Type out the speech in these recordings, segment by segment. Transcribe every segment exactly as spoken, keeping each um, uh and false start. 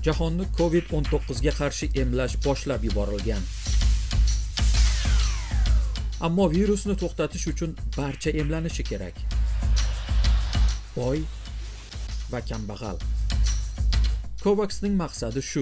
Jahonni COVID o'n to'qqiz ga qarshi emlash boshlab yuborilgan. Ammo virusni to'xtatish uchun barcha emlanishi kerak. Boy va kambag'al. COVAXning maqsadi shu.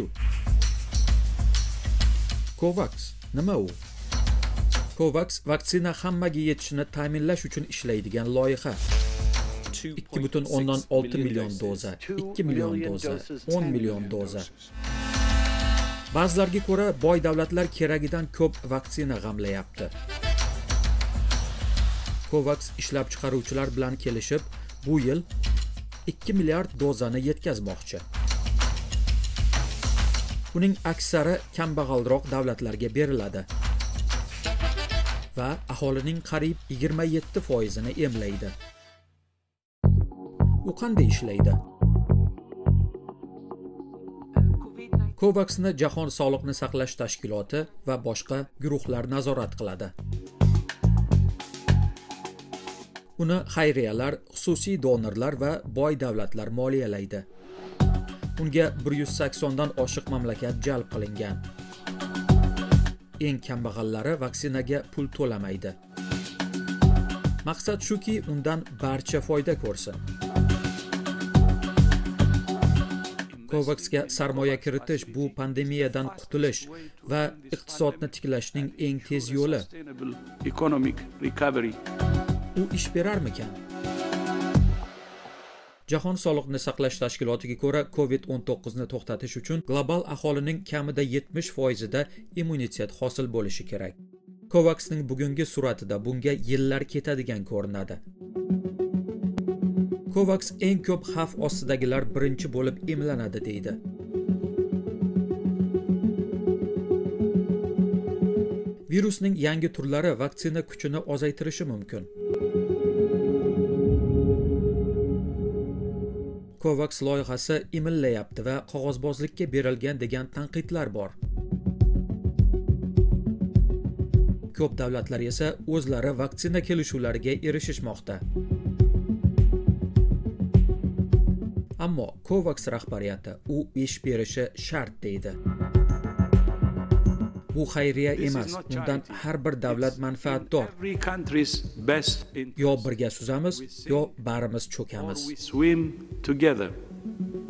COVAX nima u? COVAX vaksina hammaga yetishini ta'minlash uchun ishlaydigan loyiha. ikki butun o'ndan olti million doza, ikki million doza, o'n million doza. Ba'zilarga ko'ra boy davlatlar keragidan ko'p vaksina g'amlayapti. COVAX ishlab chiqaruvchilar bilan kelishib, bu yil ikki milliard dozani yetkazmoqchi. Uning aksari kambag'alroq davlatlarga beriladi va aholining qariyb yigirma yetti foizini emlaydi. U qanday ishlaydi? COVAXni Jahon Sog'liqni saqlash tashkiloti va boshqa guruhlar nazorat qiladi. Uni xayriyalar, xususiy donorlar va boy davlatlar moliyalaydi. Unga bir yuz sakson dan oshiq mamlakat jalb qilingan. Eng kambag'allari vaksinaga pul to'lamaydi. Maqsad shuki, undan barcha foyda ko'rsin. COVAXga sarmoya kiritish bu pandemiyadan qutulish va iqtisodni tiklashning eng tez yo'li. U ish berarmikan? Jahon Sog'liqni saqlash tashkilotiga ko'ra, COVID o'n to'qqiz ni to'xtatish uchun global aholining kamida yetmish foizida immunitet hosil bo'lishi kerak. COVAXning bugungi suratida bunga yillar ketadigan ko'rinadi. COVAX eng ko'p xavf ostidagilar birinchi bo'lib emlanadi deydi. Virusning yangi turlari vaksina kuchini ozaytirishi mumkin. COVAX loyihasi imillayapti va qog'ozbozlikka berilgan degan tanqidlar bor. Ko'p davlatlar esa o'zlari vaksina kelishuvlariga erishishmoqda. Ammo COVAX rahbariyati u ish berishi shart deydi. Bu xayriya emas, undan har bir davlat manfaatdor. Yo birga suzamiz, yo barimiz cho'kamiz.